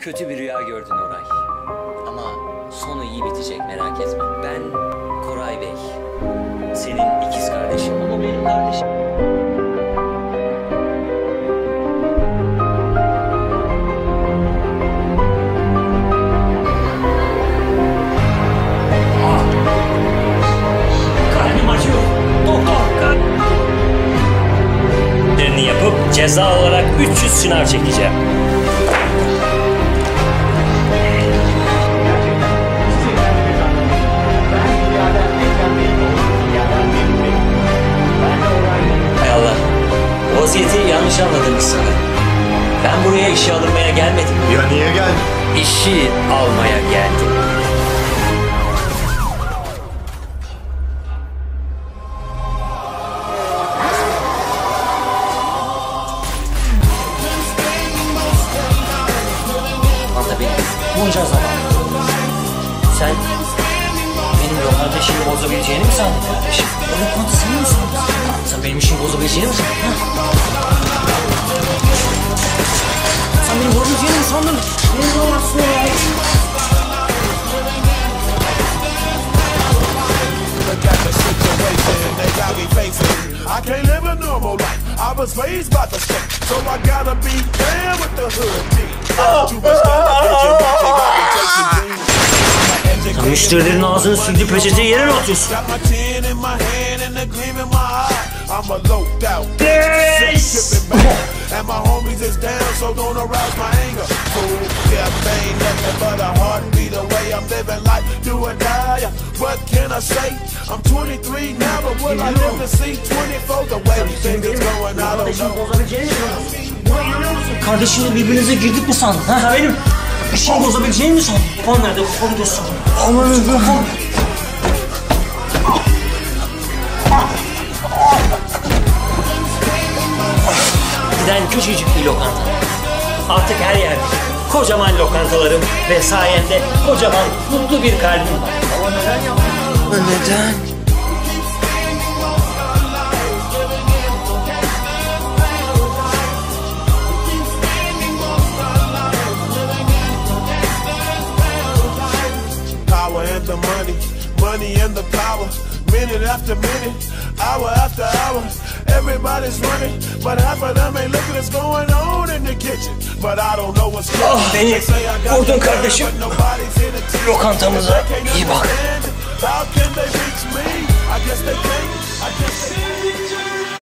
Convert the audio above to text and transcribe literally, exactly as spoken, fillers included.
Kötü bir rüya gördün Oray. Ama sonu iyi bitecek, merak etme. Ben Oray Bey. Senin ikiz kardeşin ama benim kardeşim. Kalbim acıyor. Doktor. Yapıp ceza olarak üç yüz sınav çekeceğim. Hay Allah, vaziyeti yanlış anladınız sanırım. Ben buraya işe alınmaya gelmedim. Ya niye geldin? İşi almaya geldim. Bunca zaman. Sen benim lokanta işimi bozabileceğini mi sandın kardeşim? O lokanta senin mi sandın? Sen benim işimi bozabileceğini mi sandın? Sen benim bozabileceğini mi sandın? Benim olmazsın ya. I can't live a normal life. I was raised by the state, so I gotta be down with the hood team. Sen müşterilerin ağzını sildiği peçeteyi yere mi atıyorsun? Yes! And my homies is down, so don't arouse my anger. Fool, death ain't nothing but a heartbeat away. I'm living life, do or die. What can I say? I'm twenty-three now, but will I live to see twenty-four? The way things is going, I don't know. Kardeşimle birbirinize girdik mi sandın? Ha benim işimi bozabileceğini mi sandın? Kafan nerede? Kafanı göster. Aman Allah'ım. Giden küçücük bir lokanta. Artık her yerde kocaman lokantalarım ve sayende kocaman mutlu bir kalbim var. Ama neden yaptın? Neden? Power and the money, money and the power. Minute after minute, hour after hour. Everybody's running, but half of them ain't looking what's going on in the kitchen. But I don't know what's going on. Ah, beni vurdun kardeşim. Lokantamıza iyi bak. How can they reach me? I guess they can't. I guess they can't.